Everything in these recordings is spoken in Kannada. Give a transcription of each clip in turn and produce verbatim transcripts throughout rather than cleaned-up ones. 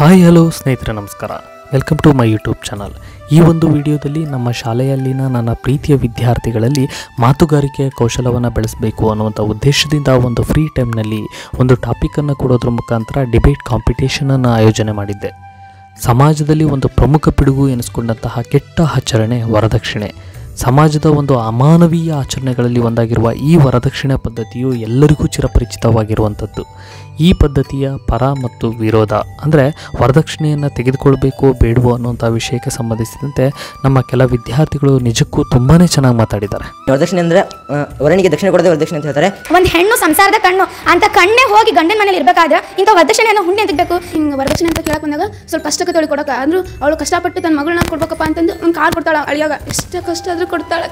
ಹಾಯ್ ಹಲೋ ಸ್ನೇಹಿತರೆ ನಮಸ್ಕಾರ, welcome to my YouTube channel. ಈ ಒಂದು ವಿಡಿಯೋದಲ್ಲಿ ನಮ್ಮ ಶಾಲೆಯಲ್ಲಿನ ನನ್ನ ಪ್ರೀತಿಯ ವಿದ್ಯಾರ್ಥಿಗಳಲ್ಲಿ ಮಾತುಗಾರಿಕೆಯ ಕೌಶಲವನ್ನು ಬೆಳೆಸಬೇಕು ಅನ್ನುವಂಥ ಉದ್ದೇಶದಿಂದ ಒಂದು ಫ್ರೀ ಟೈಮ್ನಲ್ಲಿ ಒಂದು ಟಾಪಿಕನ್ನು ಕೊಡೋದ್ರ ಮುಖಾಂತರ ಡಿಬೇಟ್ ಕಾಂಪಿಟೇಷನನ್ನು ಆಯೋಜನೆ ಮಾಡಿದ್ದೆ. ಸಮಾಜದಲ್ಲಿ ಒಂದು ಪ್ರಮುಖ ಪಿಡುಗು ಎನಿಸ್ಕೊಂಡಂತಹ ಕೆಟ್ಟ ಆಚರಣೆ ವರದಕ್ಷಿಣೆ. ಸಮಾಜದ ಒಂದು ಅಮಾನವೀಯ ಆಚರಣೆಗಳಲ್ಲಿ ಒಂದಾಗಿರುವ ಈ ವರದಕ್ಷಿಣೆ ಪದ್ಧತಿಯು ಎಲ್ಲರಿಗೂ ಚಿರಪರಿಚಿತವಾಗಿರುವಂಥದ್ದು. ಈ ಪದ್ಧತಿಯ ಪರ ಮತ್ತು ವಿರೋಧ ಅಂದರೆ ವರದಕ್ಷಿಣೆಯನ್ನು ತೆಗೆದುಕೊಳ್ಬೇಕು ಬೇಡವೋ ಅನ್ನುವಂಥ ವಿಷಯಕ್ಕೆ ಸಂಬಂಧಿಸಿದಂತೆ ನಮ್ಮ ಕೆಲ ವಿದ್ಯಾರ್ಥಿಗಳು ನಿಜಕ್ಕೂ ತುಂಬಾ ಚೆನ್ನಾಗಿ ಮಾತಾಡಿದ್ದಾರೆ. ವರದಕ್ಷಿಣೆ ಅಂದರೆ ವರನಿಗೆ ದಕ್ಷಿಣೆ ಕೊಡದೆ ವರದಕ್ಷಿಣೆ ಅಂತ ಹೇಳ್ತಾರೆ. ಒಂದು ಹೆಣ್ಣು ಸಂಸಾರದ ಕಣ್ಣು ಅಂತ ಕಣ್ಣೇ ಹೋಗಿ ಗಂಡನ ಮನೇಲಿ ಇರಬೇಕಾದ್ರೆ ಇಂಥ ವರದಕ್ಷಿಣೆಯನ್ನು ಹುಣ್ಣೆ ತೆಗಬೇಕು. ಹಿಂಗೆ ವರದಕ್ಷಿಣೆ ಅಂತ ಕೇಳಕ್ಕೆ ಬಂದಾಗ ಸ್ವಲ್ಪ ಕಷ್ಟಕ್ಕೆ ತೊಳಿ ಕೊಡೋಕೆ ಅಂದ್ರು ಅವಳು ಕಷ್ಟಪಟ್ಟು ತನ್ನ ಮಗಳನ್ನ ಕೊಡ್ಬೇಕಪ್ಪ ಅಂತಂದು ಒಂದು ಕಾರ್ ಕೊಡ್ತಾಳೆ. ಅಳಿಯಾಗ ಎಷ್ಟು ಕಷ್ಟ ಆದರೂ ಕೊಡ್ತಾಳೆ.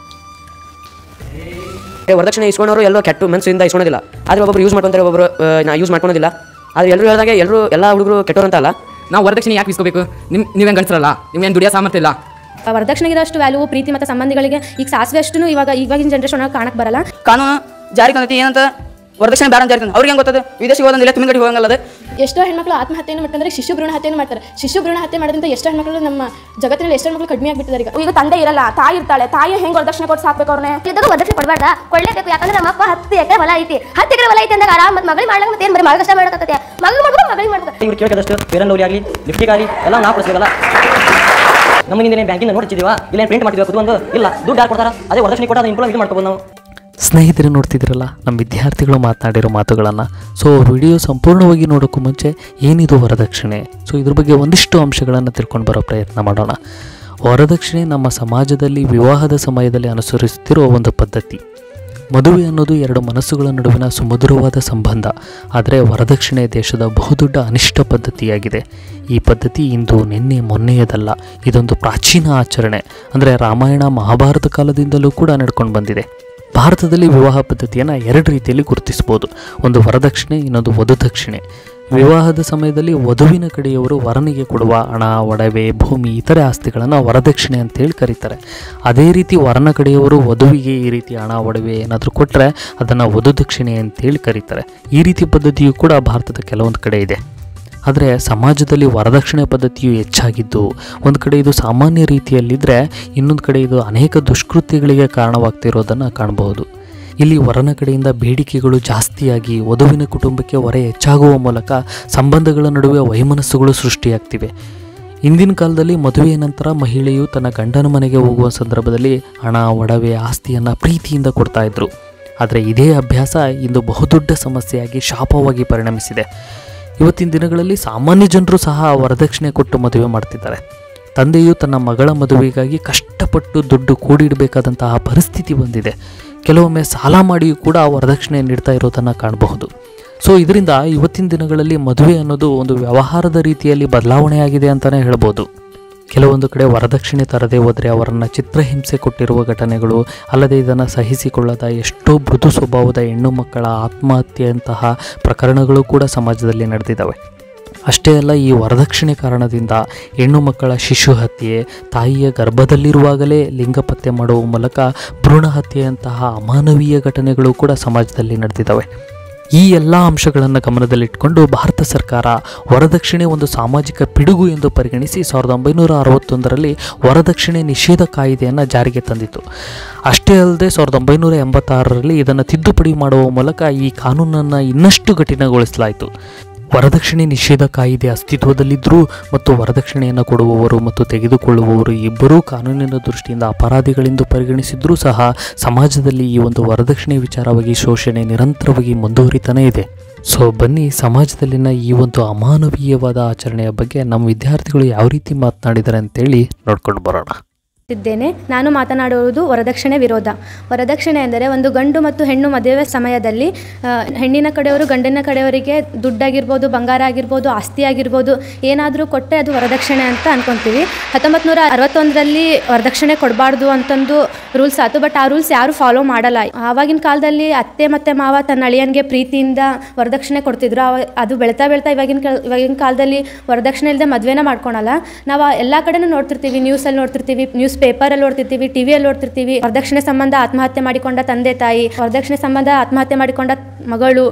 ವರದಕ್ಷಿಣೆ ಇಸ್ಕೊಂಡವರು ಎಲ್ಲೋ ಕೆಟ್ಟು ಮನಸ್ಸಿಂದ ಇಸ್ಕೊಳೋದಿಲ್ಲ, ಆದರೆ ಒಬ್ಬರು ಯೂಸ್ ಮಾಡ್ಕೊಂತಾರೆ, ಒಬ್ಬರು ನಾ ಯೂಸ್ ಮಾಡ್ಕೊಳೋದಿಲ್ಲ. ಆದರೆ ಎಲ್ಲರೂ ಹೇಳಿದಾಗ ಎಲ್ಲರೂ ಎಲ್ಲ ಹುಡುಗರು ಕೆಟ್ಟೋರು ಅಂತ ಅಲ್ಲ. ನಾವು ವರದಕ್ಷಿಣೆ ಯಾಕೆ ಇಸ್ಕೋಬೇಕು? ನಿಮ್ ನೀವೇನು ಗಂಡಸರಲ್ಲ, ನಿಮ್ಗೇನು ದುಡಿಯೋ ಸಾಮರ್ಥ್ಯ ಇಲ್ಲ. ವರದಕ್ಷಿಣೆಗಿರೋಷ್ಟು ವ್ಯಾಲ್ಯೂ ಪ್ರೀತಿ ಮತ್ತು ಸಂಬಂಧಿಗಳಿಗೆ ಈಗ ಸಾಸಿವೆ ಅಷ್ಟು ಇವಾಗ ಇವಾಗಿನ ಜನರೇಷನ್ ಕಾಣಕ್ಕೆ ಬರಲ್ಲ. ಕಾನೂನು ಜಾರಿ ತಂದೈತಿ ಏನಂತ ವರದಕ್ಷಿಣೆ ಬೇಡ ಜಾರಿ ತಂದ ಅವ್ರಿಗೆ ಹೆಂಗೆ ಗೊತ್ತದ? ವಿದೇಶಿ ಹೋದಂದಿಲ್ಲ ತುಮಿ ಗಡಿ ಹೋಗಂಗಲ್ಲದ. ಎಷ್ಟೋ ಹೆಣ್ಮಕ್ಳು ಆತ್ಮಹತ್ಯೆಯನ್ನು ಮಾಡ್ತಾರೆ, ಶಿಶು ಭ್ರೂಣ ಹತ್ಯೆಯನ್ನು ಮಾಡ್ತಾರೆ. ಶಿಶು ಭ್ರೂಣ ಹತ್ಯೆ ಮಾಡೋದ್ರಿಂದ ಎಷ್ಟೋ ಹೆಣ್ಮಕ್ಳು ನಮ್ಮ ಜಗತ್ತಿನಲ್ಲಿ ಎಷ್ಟೋ ಹೆಣ್ಮಕ್ಳು ಕಡಿಮೆ ಆಗಿಬಿಟ್ಟಿದ್ದಾರೆ. ಈಗ ಈಗ ತಂದೆ ಇರಲ್ಲ, ತಾಯಿ ಇರ್ತಾಳೆ, ತಾಯಿ ಹೆಂಗೆ ವರದಕ್ಷಿಣೆ ಕೊಟ್ಟು ಸಾಕ್ಬೇಕು ಅವ್ರನ್ನೇ. ಇದ್ದಾಗ ವರದಕ್ಷಿಣೆ ಕೊಡಬೇಡ, ಕೊಡಲೇಬೇಕು. ಯಾಕಂದ್ರೆ ನಮ್ಮ ಅಪ್ಪ ಹತ್ತು ಎಕರೆ ಹೊಲ ಐತಿ, ಹತ್ತು ಎಕರೆ ಹೊಲ ಐತಿ ಅಂದಾಗ ಆರಾಮ್ ಮತ್ತೆ ಮಗಳಿಗೆ ಮಾಡ್ಲಂಗ ಮತ್ತೆ ಏನು ಬರೀ ಮಗ ಕಷ್ಟ ಮಾಡೋಕತ್ತೆ, ಮಗ ಮಾಡ್ಬೇಕು ಮಗಳಿಗೆ ಮಾಡ್ಬೇಕು. ಇವ್ರು ಕೇಳ್ಕದಷ್ಟು ಫೇರ್ ಅಂಡ್ ಲವ್ಲಿ ಆಗಲಿ ಲಿಫ್ಟಿಗೆ ಆಗಲಿ ಎಲ್ಲ ನಾವು ಕೊಡಿಸ್ಬೇಕಲ್ಲ. ನಮ್ಮ ಹಿಂದೆ ಬ್ಯಾಂಕಿಂದ ನೋಡ್ತಿದ್ದೀವಾ, ಇಲ್ಲ ಪ್ರಿಂಟ್ ಮಾಡ್ತೀವಿ ಒಂದು ಇಲ್ಲ ದುಡ್ಡು ಯಾರು ಕೊಡ್ತಾರ, ಅದೇ ವರದಕ್ಷಿಣೆ ಕೊಟ್ಟು ಅದನ್ನ ಇಂಪ್ರೂವ್ ಮಾಡ್ಕೋಬೋದು ನಾವು. ಸ್ನೇಹಿತರೆ ನೋಡ್ತಿದ್ರಲ್ಲ ನಮ್ಮ ವಿದ್ಯಾರ್ಥಿಗಳು ಮಾತನಾಡಿರೋ ಮಾತುಗಳನ್ನು. ಸೊ ವಿಡಿಯೋ ಸಂಪೂರ್ಣವಾಗಿ ನೋಡೋಕ್ಕೂ ಮುಂಚೆ ಏನಿದು ವರದಕ್ಷಿಣೆ, ಸೊ ಇದ್ರ ಬಗ್ಗೆ ಒಂದಿಷ್ಟು ಅಂಶಗಳನ್ನು ತಿಳ್ಕೊಂಡು ಬರೋ ಪ್ರಯತ್ನ ಮಾಡೋಣ. ವರದಕ್ಷಿಣೆ ನಮ್ಮ ಸಮಾಜದಲ್ಲಿ ವಿವಾಹದ ಸಮಯದಲ್ಲಿ ಅನುಸರಿಸುತ್ತಿರುವ ಒಂದು ಪದ್ಧತಿ. ಮದುವೆ ಅನ್ನೋದು ಎರಡು ಮನಸ್ಸುಗಳ ನಡುವಿನ ಸುಮಧುರವಾದ ಸಂಬಂಧ. ಆದರೆ ವರದಕ್ಷಿಣೆ ದೇಶದ ಬಹುದೊಡ್ಡ ಅನಿಷ್ಟ ಪದ್ಧತಿಯಾಗಿದೆ. ಈ ಪದ್ಧತಿ ಇಂದು ನಿನ್ನೆ ಮೊನ್ನೆಯದಲ್ಲ, ಇದೊಂದು ಪ್ರಾಚೀನ ಆಚರಣೆ. ಅಂದರೆ ರಾಮಾಯಣ ಮಹಾಭಾರತ ಕಾಲದಿಂದಲೂ ಕೂಡ ನಡ್ಕೊಂಡು ಬಂದಿದೆ. ಭಾರತದಲ್ಲಿ ವಿವಾಹ ಪದ್ಧತಿಯನ್ನು ಎರಡು ರೀತಿಯಲ್ಲಿ ಗುರುತಿಸ್ಬೋದು. ಒಂದು ವರದಕ್ಷಿಣೆ, ಇನ್ನೊಂದು ವಧುದಕ್ಷಿಣೆ. ವಿವಾಹದ ಸಮಯದಲ್ಲಿ ವಧುವಿನ ಕಡೆಯವರು ವರನಿಗೆ ಕೊಡುವ ಹಣ, ಒಡವೆ, ಭೂಮಿ, ಇತರೆ ಆಸ್ತಿಗಳನ್ನು ವರದಕ್ಷಿಣೆ ಅಂತೇಳಿ ಕರೀತಾರೆ. ಅದೇ ರೀತಿ ವರನ ಕಡೆಯವರು ವಧುವಿಗೆ ಈ ರೀತಿ ಹಣ, ಒಡವೆ ಏನಾದರೂ ಕೊಟ್ಟರೆ ಅದನ್ನು ವಧುದಕ್ಷಿಣೆ ಅಂತೇಳಿ ಕರೀತಾರೆ. ಈ ರೀತಿ ಪದ್ಧತಿಯು ಕೂಡ ಭಾರತದ ಕೆಲವೊಂದು ಕಡೆ ಇದೆ. ಆದರೆ ಸಮಾಜದಲ್ಲಿ ವರದಕ್ಷಿಣೆ ಪದ್ಧತಿಯು ಹೆಚ್ಚಾಗಿದ್ದು, ಒಂದು ಕಡೆ ಇದು ಸಾಮಾನ್ಯ ರೀತಿಯಲ್ಲಿದ್ದರೆ ಇನ್ನೊಂದು ಕಡೆ ಇದು ಅನೇಕ ದುಷ್ಕೃತ್ಯಗಳಿಗೆ ಕಾರಣವಾಗ್ತಿರೋದನ್ನು ಕಾಣಬಹುದು. ಇಲ್ಲಿ ವರನ ಕಡೆಯಿಂದ ಬೇಡಿಕೆಗಳು ಜಾಸ್ತಿಯಾಗಿ ವಧುವಿನ ಕುಟುಂಬಕ್ಕೆ ಹೊರೆ ಹೆಚ್ಚಾಗುವ ಮೂಲಕ ಸಂಬಂಧಗಳ ನಡುವೆ ವೈಮನಸ್ಸುಗಳು ಸೃಷ್ಟಿಯಾಗ್ತಿವೆ. ಇಂದಿನ ಕಾಲದಲ್ಲಿ ಮದುವೆಯ ನಂತರ ಮಹಿಳೆಯು ತನ್ನ ಗಂಡನ ಮನೆಗೆ ಹೋಗುವ ಸಂದರ್ಭದಲ್ಲಿ ಹಣ, ಒಡವೆ, ಆಸ್ತಿಯನ್ನು ಪ್ರೀತಿಯಿಂದ ಕೊಡ್ತಾ ಇದ್ರು. ಆದರೆ ಇದೇ ಅಭ್ಯಾಸ ಇಂದು ಬಹುದೊಡ್ಡ ಸಮಸ್ಯೆಯಾಗಿ ಶಾಪವಾಗಿ ಪರಿಣಮಿಸಿದೆ. ಇವತ್ತಿನ ದಿನಗಳಲ್ಲಿ ಸಾಮಾನ್ಯ ಜನರು ಸಹ ವರದಕ್ಷಿಣೆ ಕೊಟ್ಟು ಮದುವೆ ಮಾಡ್ತಿದ್ದಾರೆ. ತಂದೆಯು ತನ್ನ ಮಗಳ ಮದುವೆಗಾಗಿ ಕಷ್ಟಪಟ್ಟು ದುಡ್ಡು ಕೂಡಿಡಬೇಕಾದಂತಹ ಪರಿಸ್ಥಿತಿ ಬಂದಿದೆ. ಕೆಲವೊಮ್ಮೆ ಸಾಲ ಮಾಡಿಯೂ ಕೂಡ ವರದಕ್ಷಿಣೆ ನೀಡ್ತಾ ಇರೋದನ್ನು ಕಾಣಬಹುದು. ಸೊ ಇದರಿಂದ ಇವತ್ತಿನ ದಿನಗಳಲ್ಲಿ ಮದುವೆ ಅನ್ನೋದು ಒಂದು ವ್ಯವಹಾರದ ರೀತಿಯಲ್ಲಿ ಬದಲಾವಣೆಯಾಗಿದೆ ಅಂತಲೇ ಹೇಳ್ಬೋದು. ಕೆಲವೊಂದು ಕಡೆ ವರದಕ್ಷಿಣೆ ತರದೇ ಹೋದರೆ ಅವರನ್ನು ಚಿತ್ರಹಿಂಸೆ ಕೊಟ್ಟಿರುವ ಘಟನೆಗಳು, ಅಲ್ಲದೆ ಇದನ್ನು ಸಹಿಸಿಕೊಳ್ಳದ ಎಷ್ಟೋ ಮೃದು ಸ್ವಭಾವದ ಹೆಣ್ಣು ಮಕ್ಕಳ ಆತ್ಮಹತ್ಯೆಯಂತಹ ಪ್ರಕರಣಗಳು ಕೂಡ ಸಮಾಜದಲ್ಲಿ ನಡೆದಿದ್ದಾವೆ. ಅಷ್ಟೇ ಅಲ್ಲ, ಈ ವರದಕ್ಷಿಣೆ ಕಾರಣದಿಂದ ಹೆಣ್ಣು ಮಕ್ಕಳ ಶಿಶು ಹತ್ಯೆ, ತಾಯಿಯ ಗರ್ಭದಲ್ಲಿರುವಾಗಲೇ ಲಿಂಗ ಪತ್ತೆ ಮಾಡುವ ಮೂಲಕ ಭ್ರೂಣ ಹತ್ಯೆಯಂತಹ ಅಮಾನವೀಯ ಘಟನೆಗಳು ಕೂಡ ಸಮಾಜದಲ್ಲಿ ನಡೆದಿದ್ದಾವೆ. ಈ ಎಲ್ಲ ಅಂಶಗಳನ್ನು ಗಮನದಲ್ಲಿಟ್ಟುಕೊಂಡು ಭಾರತ ಸರ್ಕಾರ ವರದಕ್ಷಿಣೆ ಒಂದು ಸಾಮಾಜಿಕ ಪಿಡುಗು ಎಂದು ಪರಿಗಣಿಸಿ ಸಾವಿರದ ಒಂಬೈನೂರ ಅರವತ್ತೊಂದರಲ್ಲಿ ವರದಕ್ಷಿಣೆ ನಿಷೇಧ ಕಾಯಿದೆಯನ್ನು ಜಾರಿಗೆ ತಂದಿತು. ಅಷ್ಟೇ ಅಲ್ಲದೆ ಸಾವಿರದ ಒಂಬೈನೂರ ಎಂಬತ್ತಾರರಲ್ಲಿ ಇದನ್ನು ತಿದ್ದುಪಡಿ ಮಾಡುವ ಮೂಲಕ ಈ ಕಾನೂನನ್ನು ಇನ್ನಷ್ಟು ಕಠಿಣಗೊಳಿಸಲಾಯಿತು. ವರದಕ್ಷಿಣೆ ನಿಷೇಧ ಕಾಯಿದೆ ಅಸ್ತಿತ್ವದಲ್ಲಿದ್ದರೂ ಮತ್ತು ವರದಕ್ಷಿಣೆಯನ್ನು ಕೊಡುವವರು ಮತ್ತು ತೆಗೆದುಕೊಳ್ಳುವವರು ಇಬ್ಬರೂ ಕಾನೂನಿನ ದೃಷ್ಟಿಯಿಂದ ಅಪರಾಧಿಗಳೆಂದು ಪರಿಗಣಿಸಿದ್ರೂ ಸಹ ಸಮಾಜದಲ್ಲಿ ಈ ಒಂದು ವರದಕ್ಷಿಣೆ ವಿಚಾರವಾಗಿ ಶೋಷಣೆ ನಿರಂತರವಾಗಿ ಮುಂದುವರಿತಾನೇ ಇದೆ. ಸೊ ಬನ್ನಿ, ಸಮಾಜದಲ್ಲಿನ ಈ ಒಂದು ಅಮಾನವೀಯವಾದ ಆಚರಣೆಯ ಬಗ್ಗೆ ನಮ್ಮ ವಿದ್ಯಾರ್ಥಿಗಳು ಯಾವ ರೀತಿ ಮಾತನಾಡಿದ್ದಾರೆ ಅಂತೇಳಿ ನೋಡ್ಕೊಂಡು ಬರೋಣ. ಇದ್ದೇನೆ ನಾನು ಮಾತನಾಡುವುದು ವರದಕ್ಷಿಣೆ ವಿರೋಧ. ವರದಕ್ಷಿಣೆ ಎಂದರೆ ಒಂದು ಗಂಡು ಮತ್ತು ಹೆಣ್ಣು ಮದುವೆ ಸಮಯದಲ್ಲಿ ಹೆಣ್ಣಿನ ಕಡೆಯವರು ಗಂಡಿನ ಕಡೆಯವರಿಗೆ ದುಡ್ಡಾಗಿರ್ಬೋದು, ಬಂಗಾರ ಆಗಿರ್ಬೋದು, ಆಸ್ತಿ ಆಗಿರ್ಬೋದು ಏನಾದರೂ ಕೊಟ್ಟರೆ ಅದು ವರದಕ್ಷಿಣೆ ಅಂತ ಅನ್ಕೊತೀವಿ. ಹತ್ತೊಂಬತ್ತು ನೂರ ಅರವತ್ತೊಂದರಲ್ಲಿ ವರದಕ್ಷಿಣೆ ಕೊಡಬಾರ್ದು ಅಂತಂದು ರೂಲ್ಸ್ ಆಯಿತು. ಬಟ್ ಆ ರೂಲ್ಸ್ ಯಾರು ಫಾಲೋ ಮಾಡಲ್ಲ. ಆವಾಗಿನ ಕಾಲದಲ್ಲಿ ಅತ್ತೆ ಮತ್ತು ಮಾವ ತನ್ನ ಅಳಿಯನಿಗೆ ಪ್ರೀತಿಯಿಂದ ವರದಕ್ಷಿಣೆ ಕೊಡ್ತಿದ್ರು. ಅದು ಬೆಳೀತಾ ಬೆಳೀತಾ ಇವಾಗಿನ ಕಾಲ ಇವಾಗಿನ ಕಾಲದಲ್ಲಿ ವರದಕ್ಷಿಣೆ ಇಲ್ಲದೆ ಮದುವೆನ ಮಾಡ್ಕೊಳಲ್ಲ. ನಾವು ಎಲ್ಲ ಕಡೆನೂ ನೋಡ್ತಿರ್ತೀವಿ, ನ್ಯೂಸಲ್ಲಿ ನೋಡ್ತಿರ್ತೀವಿ, ನ್ಯೂಸ್ ಪೇಪರಲ್ಲಿ ನೋಡ್ತಿರ್ತೀವಿ, ಟಿವಿಯಲ್ಲಿ ನೋಡ್ತಿರ್ತೀವಿ. ವರದಕ್ಷಿಣೆ ಸಂಬಂಧ ಆತ್ಮಹತ್ಯೆ ಮಾಡಿಕೊಂಡ ತಂದೆ ತಾಯಿ, ವರದಕ್ಷಿಣೆ ಸಂಬಂಧ ಆತ್ಮಹತ್ಯೆ ಮಾಡಿಕೊಂಡ ಮಗಳು,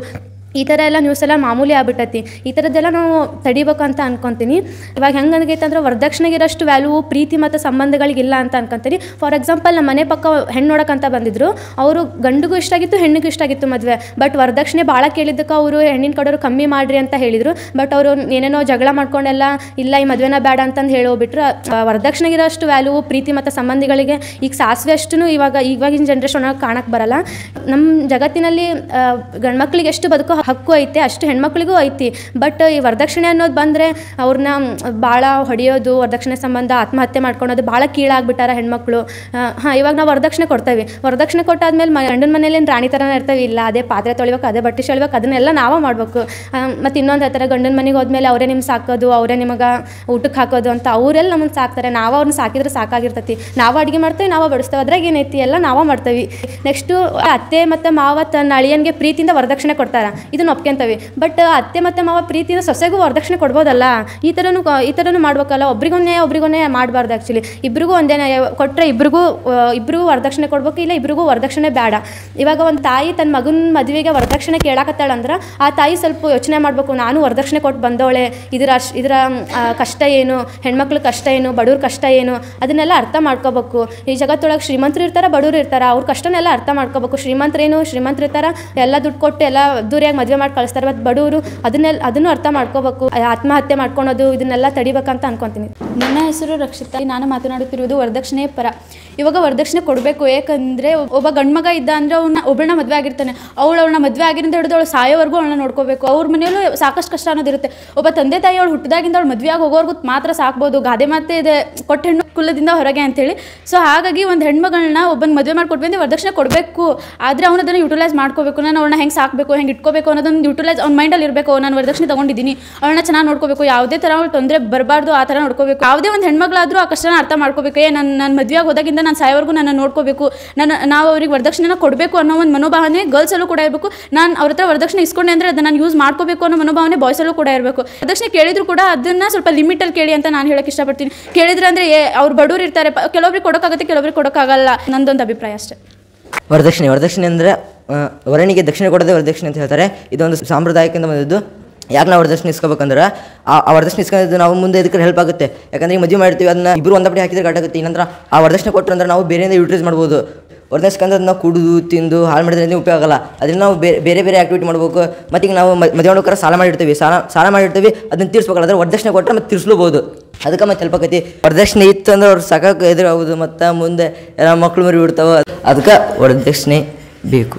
ಈ ಥರ ಎಲ್ಲ ನ್ಯೂಸ್ ಎಲ್ಲ ಮಾಮೂಲಿ ಆಗ್ಬಿಟ್ಟೈತಿ. ಈ ಥರದ್ದೆಲ್ಲ ನಾವು ತಡಿಬೇಕು ಅಂತ ಅನ್ಕೊತೀನಿ. ಇವಾಗ ಹೆಂಗೆ ಅನ್ಕೈತೆ ಅಂದ್ರೆ ವರದಕ್ಷಿಣೆಗಿರೋಷ್ಟು ವ್ಯಾಲ್ಯೂ ಪ್ರೀತಿ ಮತ್ತು ಸಂಬಂಧಗಳಿಗಿಲ್ಲ ಅಂತ ಅನ್ಕೊತೀನಿ. ಫಾರ್ ಎಕ್ಸಾಂಪಲ್ ನಮ್ಮ ಮನೆ ಪಕ್ಕ ಹೆಣ್ಣು ನೋಡೋಕ್ಕಂತ ಬಂದಿದ್ರು. ಅವರು ಗಂಡಿಗೂ ಇಷ್ಟ ಆಗಿತ್ತು, ಹೆಣ್ಣಿಗೂ ಇಷ್ಟ ಆಗಿತ್ತು ಮದುವೆ. ಬಟ್ ವರದಕ್ಷಿಣೆ ಭಾಳ ಕೇಳಿದ್ದಕ್ಕೆ ಅವರು ಹೆಣ್ಣಿನ ಕಡೆಯವರು ಕಮ್ಮಿ ಮಾಡಿರಿ ಅಂತ ಹೇಳಿದರು. ಬಟ್ ಅವರು ಏನೇನೋ ಜಗಳ ಮಾಡ್ಕೊಂಡೆಲ್ಲ ಇಲ್ಲ ಈ ಮದುವೆನ ಬೇಡ ಅಂತಂದು ಹೇಳೋಗ್ಬಿಟ್ರು. ವರದಕ್ಷಿಣೆಗಿರೋಷ್ಟು ವ್ಯಾಲ್ಯೂ ಪ್ರೀತಿ ಮತ್ತು ಸಂಬಂಧಿಗಳಿಗೆ ಈಗ ಸಾಸಿವೆ ಅಷ್ಟು ಇವಾಗ ಇವಾಗಿನ ಜನ್ರೇಷನ್ ಕಾಣಕ್ಕೆ ಬರಲ್ಲ. ನಮ್ಮ ಜಗತ್ತಿನಲ್ಲಿ ಗಂಡ್ಮಕ್ಳಿಗೆ ಎಷ್ಟು ಬದುಕೋ ಹಕ್ಕು ಐತೆ ಅಷ್ಟು ಹೆಣ್ಮಕ್ಳಿಗೂ ಐತಿ. ಬಟ್ ಈ ವರದಕ್ಷಿಣೆ ಅನ್ನೋದು ಬಂದರೆ ಅವ್ರನ್ನ ಭಾಳ ಹೊಡೆಯೋದು, ವರದಕ್ಷಿಣೆ ಸಂಬಂಧ ಆತ್ಮಹತ್ಯೆ ಮಾಡ್ಕೊಳೋದು ಭಾಳ ಕೀಳಾಗ್ಬಿಟ್ಟಾರ ಹೆಣ್ಮಕ್ಳು. ಹಾಂ, ಇವಾಗ ನಾವು ವರದಕ್ಷಿಣೆ ಕೊಡ್ತೇವೆ. ವರದಕ್ಷಿಣೆ ಕೊಟ್ಟಾದ್ಮೇಲೆ ಮ ಗಂಡನ ಮನೇಲಿ ರಾಣಿ ಥರನೇ ಇರ್ತೇವೆ. ಇಲ್ಲ ಅದೇ ಪಾತ್ರೆ ತೊಳಿಬೇಕು, ಅದೇ ಬಟ್ಟೆ ತೊಳಿಬೇಕು, ಅದನ್ನೆಲ್ಲ ನಾವೇ ಮಾಡಬೇಕು. ಮತ್ತು ಇನ್ನೊಂದು ಹೇಳ್ತಾರೆ ಗಂಡನ ಮನೆಗೆ ಹೋದ್ಮೇಲೆ ಅವರೇ ನಿಮ್ಗೆ ಸಾಕೋದು, ಅವರೇ ನಿಮಗೆ ಊಟಕ್ಕೆ ಹಾಕೋದು ಅಂತ. ಅವರೆಲ್ಲ ನಮ್ಮನ್ನು ಸಾಕ್ತಾರೆ. ನಾವು ಅವ್ರನ್ನ ಸಾಕಿದ್ರೆ ಸಾಕಾಗಿರ್ತೈತಿ. ನಾವು ಅಡುಗೆ ಮಾಡ್ತೇವೆ, ನಾವು ಬಡಿಸ್ತೇವೆ. ಅದ್ರಾಗ ಏನೈತಿ, ಎಲ್ಲ ನಾವೇ ಮಾಡ್ತೇವೆ. ನೆಕ್ಸ್ಟು ಅತ್ತೆ ಮತ್ತು ಮಾವ ತನ್ನ ಅಳಿಯನಿಗೆ ಪ್ರೀತಿಯಿಂದ ವರದಕ್ಷಿಣೆ ಕೊಡ್ತಾರೆ. ಇದನ್ನು ಒಪ್ಕೊಂತೇವೆ. ಬಟ್ ಅತ್ತೆ ಮತ್ತು ಮಾವ ಪ್ರೀತಿಯಿಂದ ಸೊಸೆಗೂ ವರದಕ್ಷಿಣೆ ಕೊಡ್ಬೋದಲ್ಲ. ಈ ಥರನೂ ಈ ಥರನೂ ಮಾಡ್ಬೇಕಲ್ಲ. ಒಬ್ರಿಗೊನ್ನೇ ಒಬ್ರಿಗೊನ್ನೇ ಮಾಡಬಾರ್ದು. ಆ್ಯಕ್ಚುಲಿ ಇಬ್ರಿಗೂ ಒಂದೇ ಕೊಟ್ಟರೆ ಇಬ್ರಿಗೂ ಇಬ್ರಿಗೂ ವರದಕ್ಷಿಣೆ ಕೊಡ್ಬೇಕು, ಇಲ್ಲ ಇಬ್ರಿಗೂ ವರದಕ್ಷಿಣೆ ಬೇಡ. ಇವಾಗ ಒಂದು ತಾಯಿ ತನ್ನ ಮಗನ ಮದುವೆಗೆ ವರದಕ್ಷಿಣೆ ಕೇಳಾಕತ್ತಾಳಂದ್ರೆ ಆ ತಾಯಿ ಸ್ವಲ್ಪ ಯೋಚನೆ ಮಾಡಬೇಕು. ನಾನು ವರದಕ್ಷಿಣೆ ಕೊಟ್ಟು ಬಂದವಳೆ, ಇದರ ಇದರ ಕಷ್ಟ ಏನು, ಹೆಣ್ಮಕ್ಳ ಕಷ್ಟ ಏನು, ಬಡವ್ರ ಕಷ್ಟ ಏನು, ಅದನ್ನೆಲ್ಲ ಅರ್ಥ ಮಾಡ್ಕೋಬೇಕು. ಈ ಜಗತ್ತೊಳಗೆ ಶ್ರೀಮಂತರು ಇರ್ತಾರೆ, ಬಡವ್ರು ಇರ್ತಾರೆ. ಅವ್ರ ಕಷ್ಟನೆಲ್ಲ ಅರ್ಥ ಮಾಡ್ಕೋಬೇಕು. ಶ್ರೀಮಂತರೇನು ಶ್ರೀಮಂತರು ಇರ್ತಾರೆ, ಎಲ್ಲ ದುಡ್ಡು ಕೊಟ್ಟು ಎಲ್ಲ ದೂರಿಯಾಗಿ ಮದುವೆ ಮಾಡಿ ಕಳಿಸ್ತಾರೆ. ಮತ್ತು ಬಡವರು ಅದನ್ನೆಲ್ಲ ಅದನ್ನು ಅರ್ಥ ಮಾಡ್ಕೋಬೇಕು. ಆತ್ಮಹತ್ಯೆ ಮಾಡ್ಕೊಳೋದು ಇದನ್ನೆಲ್ಲ ತಡಿಬೇಕಂತ ಅನ್ಕೊತೀನಿ. ನನ್ನ ಹೆಸರು ರಕ್ಷಿತಾ. ನಾನು ಮಾತನಾಡುತ್ತಿರುವುದು ವರದಕ್ಷಿಣೆ ಪರ. ಇವಾಗ ವರದಕ್ಷಿಣೆ ಕೊಡಬೇಕು. ಯಾಕಂದರೆ ಒಬ್ಬ ಗಂಡ್ಮಗ ಇದ್ದ ಅಂದರೆ ಅವ್ನ ಒಬ್ಬಳನ್ನ ಮದುವೆ ಆಗಿರ್ತಾನೆ. ಅವಳು ಅವಳನ್ನ ಮದುವೆ ಆಗಿರಿಂದ ಹಿಡಿದು ಅವಳು ಸಾಯೋವರೆಗೂ ಅವಳನ್ನ ನೋಡ್ಕೋಬೇಕು. ಅವ್ರ ಮನೆಯಲ್ಲೂ ಸಾಕಷ್ಟು ಕಷ್ಟ ಅನ್ನೋದಿರುತ್ತೆ. ಒಬ್ಬ ತಂದೆ ತಾಯಿ ಅವಳು ಹುಟ್ಟಿದಾಗಿಂದ ಅವಳು ಮದುವೆ ಆಗಿ ಹೋಗೋರ್ಗು ಮಾತ್ರ ಸಾಕ್ಬೋದು. ಗಾದೆ ಮಾತೆ ಇದೆ, ಕೊಟ್ಟ ಹೆಣ್ಣು ಕುಲದಿಂದ ಹೊರಗೆ ಅಂತೇಳಿ. ಸೊ ಹಾಗಾಗಿ ಒಂದು ಹೆಣ್ಮಗಳನ್ನ ಒಬ್ಬನ ಮದುವೆ ಮಾಡಿಕೊಟ್ವಿ ಅಂದರೆ ವರದಕ್ಷಿಣೆ ಕೊಡಬೇಕು. ಆದರೆ ಅವನು ಅದನ್ನು ಯುಟಿಲೈಸ್ ಮಾಡ್ಕೋಬೇಕು. ನಾನು ಅವಳನ್ನ ಹೆಂಗೆ ಸಾಕಬೇಕು, ಹೆಂಗೆ ಇಟ್ಕೋಬೇಕು ಅನ್ನೋದೊಂದು ಯುಟಿಲೈಸ್ ಅವ್ನ ಮೈಂಡಲ್ಲಿ ಇರಬೇಕು. ನಾನು ವರದಕ್ಷಿಣೆ ತೊಗೊಂಡಿದ್ದೀನಿ, ಅವಳನ್ನ ಚೆನ್ನಾಗಿ ನೋಡ್ಕೋಬೇಕು, ಯಾವುದೇ ಥರ ಅವಳು ತೊಂದರೆ ಬರಬಾರ್ದು, ಆ ಥರ ನೋಡ್ಕೋಬೇಕು. ಯಾವುದೇ ಒಂದು ಹೆಣ್ಮಗಳಾದರೂ ಆ ಕಷ್ಟನ ಅರ್ಥ ಮಾಡ್ಕೋಬೇಕು. ಏ ನನ್ನ ನನ್ನ ಮದುವೆಯಾಗಿ ಹೋದಾಗಿಂದ ನಾನು ಸಾಯೋವರೆಗೂ ನನ್ನ ನೋಡ್ಕೋಬೇಕು, ನನ್ನ ನಾವು ಅವ್ರಿಗೆ ವರದಕ್ಷಿಣೆನ ಕೊಡಬೇಕು ಅನ್ನೋ ಒಂದು ಮನೋಭಾವನೆ ಗರ್ಲ್ಸಲ್ಲೂ ಕೂಡ ಇರಬೇಕು. ನಾನು ಅವ್ರ ಹತ್ರ ವರದಕ್ಷಿಣೆ ಇಸ್ಕೊಂಡೆ ಅಂದರೆ ಅದನ್ನು ನಾನು ಯೂಸ್ ಮಾಡ್ಕೋಬೇಕು ಅನ್ನೋ ಮನೋಭಾವನೆ ಬಾಯ್ಸಲ್ಲೂ ಕೂಡ ಇರಬೇಕು. ವರದಕ್ಷಿಣೆ ಕೇಳಿದ್ರು ಕೂಡ ಅದನ್ನು ಸ್ವಲ್ಪ ಲಿಮಿಟಲ್ಲಿ ಕೇಳಿ ಅಂತ ನಾನು ಹೇಳೋಕ್ಕೆ ಇಷ್ಟಪಡ್ತೀನಿ. ಕೇಳಿದ್ರೆ ಅಂದರೆ ಅವ್ರು ಬಡವ್ರು ಇರ್ತಾರೆ, ಕೆಲವೊಬ್ರಿಗೆ ಕೊಡೋಕ್ಕಾಗುತ್ತೆ, ಕೆಲವೊಬ್ರಿಗೆ ಕೊಡೋಕ್ಕಾಗಲ್ಲ. ನಂದೊಂದು ಅಭಿಪ್ರಾಯ ಅಷ್ಟೇ. ವರದಕ್ಷಿಣೆ ವರದಕ್ಷಿಣೆ ಅಂದರೆ ವರನಿಗೆ ದಕ್ಷಿಣೆ ಕೊಡೋದೇ ವರದಕ್ಷಿಣೆ ಅಂತ ಹೇಳ್ತಾರೆ. ಇದೊಂದು ಸಾಂಪ್ರದಾಯಿಕದಿಂದ ಬಂದಿದ್ದು. ಯಾಕೆ ನಾವು ವರದಕ್ಷಿಣೆ ಇಸ್ಕೋಬೇಕಂದ್ರೆ ಆ ವರದಕ್ಷಿಣೆ ಇಸ್ಕೊಂಡಿದ್ದು ನಾವು ಮುಂದೆ ಇದಕ್ಕೆ ಹೆಲ್ಪ್ ಆಗುತ್ತೆ. ಯಾಕಂದರೆ ಈಗ ಮದುವೆ ಮಾಡ್ತೀವಿ, ಅದನ್ನ ಇಬ್ಬರು ಒಂದಪಡಿ ಹಾಕಿದ್ರೆ ಕಟ್ಟಾಗುತ್ತೆ. ಇನ್ನಂದ್ರೆ ಆ ವರದಕ್ಷಿಣೆ ಕೊಟ್ಟರು ಅಂದ್ರೆ ನಾವು ಬೇರೆಯಿಂದ ಯೂಟಿಲೈಸ್ ಮಾಡ್ಬೋದು. ವರದಕ್ಷಿಣೆ ಇಸ್ಕೊಂಡ್ರೆ ನಾವು ಕುಡಿದು ತಿಂದು ಹಾಳು ಮಾಡಿದ್ರೆ ಉಪಯೋಗ ಆಗಲ್ಲ. ಅದನ್ನು ನಾವು ಬೇರೆ ಬೇರೆ ಆ್ಯಕ್ಟಿವಿಟಿ ಮಾಡ್ಬೇಕು. ಮತ್ತು ಈಗ ನಾವು ಮದುವೆ ಮಾಡೋಕ್ಕಾರ ಸಾಲ ಮಾಡಿರ್ತೀವಿ, ಸಾಲ ಸಾಲ ಮಾಡಿರ್ತೀವಿ, ಅದನ್ನ ತೀರಿಸ್ಬೇಕಲ್ಲ. ಅದ್ರ ವರದಕ್ಷಿಣೆ ಕೊಟ್ಟರೆ ಮತ್ತೆ ತೀರಿಸ್ಲೂಬೋದು. ಅದಕ್ಕೆ ಮತ್ತೆ ಹೆಲ್ಪ್ ಆಕೈತಿ. ವರದಕ್ಷಿಣೆ ಇತ್ತು ಅಂದ್ರೆ ಅವ್ರು ಸಾಕಾಗ ಎದುರಾಗೋದು, ಮತ್ತು ಮುಂದೆ ಎಲ್ಲ ಮಕ್ಕಳು ಮರಿ ಬಿಡ್ತಾವೆ. ಅದಕ್ಕೆ ವರದಕ್ಷಿಣೆ ಬೇಕು.